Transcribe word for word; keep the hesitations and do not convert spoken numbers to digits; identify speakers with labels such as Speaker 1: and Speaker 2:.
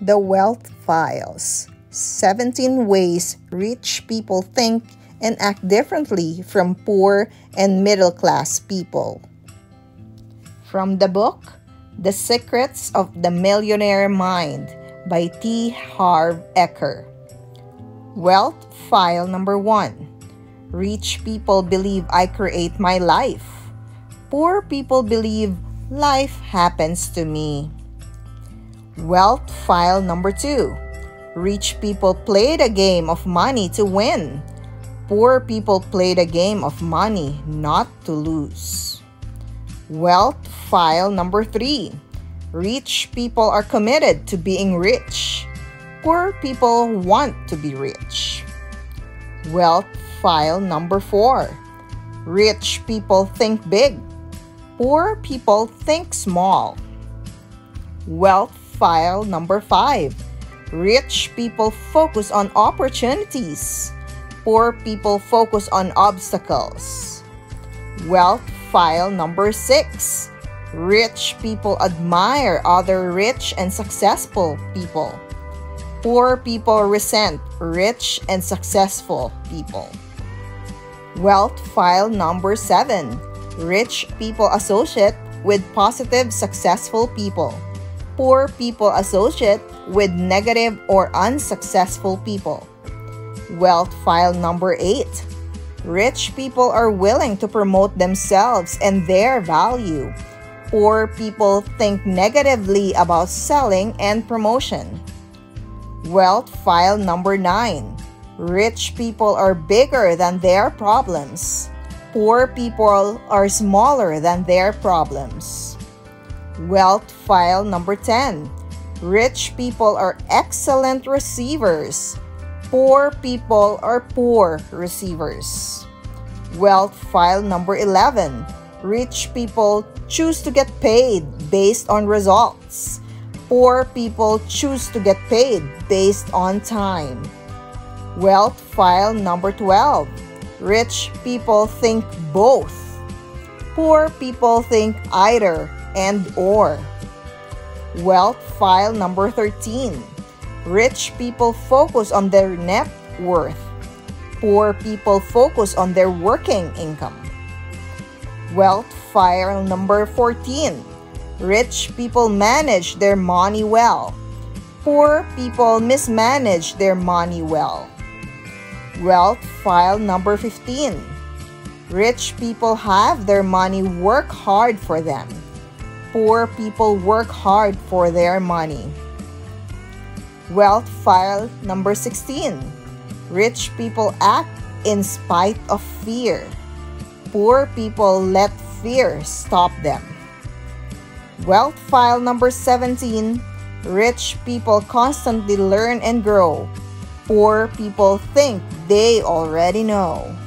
Speaker 1: The Wealth Files: seventeen Ways Rich People Think and Act Differently from Poor and Middle-Class People. From the book, The Secrets of the Millionaire Mind by T. Harv Eker. Wealth File Number one. Rich people believe I create my life. Poor people believe life happens to me. Wealth File Number two. Rich people play the game of money to win. Poor people play the game of money not to lose. Wealth File Number three. Rich people are committed to being rich. Poor people want to be rich. Wealth File Number four. Rich people think big. Poor people think small. Wealth File Number five. Rich people focus on opportunities. Poor people focus on obstacles. Wealth File Number six. Rich people admire other rich and successful people. Poor people resent rich and successful people. Wealth File Number seven. Rich people associate with positive, successful people. Poor people associate with negative or unsuccessful people. Wealth File Number eight. Rich people are willing to promote themselves and their value. Poor people think negatively about selling and promotion. Wealth File Number nine. Rich people are bigger than their problems. Poor people are smaller than their problems. Wealth File Number ten. Rich people are excellent receivers. Poor people are poor receivers. Wealth File Number eleven. Rich people choose to get paid based on results. Poor people choose to get paid based on time. Wealth File Number twelve. Rich people think both. Poor people think either and or. Wealth File Number thirteen. Rich people focus on their net worth. Poor people focus on their working income. Wealth File Number fourteen. Rich people manage their money well. Poor people mismanage their money well. Wealth File Number fifteen. Rich people have their money work hard for them. Poor people work hard for their money. Wealth File Number sixteen. Rich people act in spite of fear. Poor people let fear stop them. Wealth File Number seventeen. Rich people constantly learn and grow. Poor people think they already know.